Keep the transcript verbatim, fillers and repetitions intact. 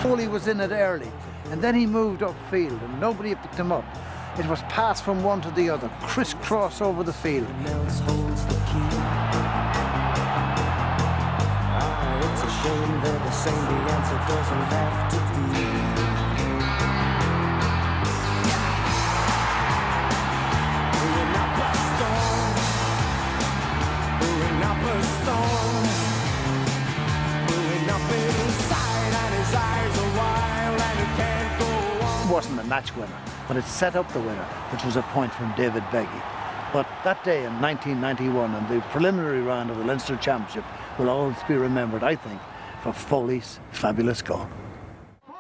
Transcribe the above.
Foley was in it early, and then he moved upfield, and nobody picked him up. It was passed from one to the other, crisscross over the field. Nels holds the key. Ah, it's a shame they're the same, the answer doesn't have to be. Brewing up a storm, brewing up a storm, brewing up inside, and his eyes are wild, and he can't go on. It wasn't a match winner, but it set up the winner, which was a point from David Beggy. But that day in nineteen ninety-one, and the preliminary round of the Leinster Championship, will always be remembered, I think, for Foley's fabulous goal.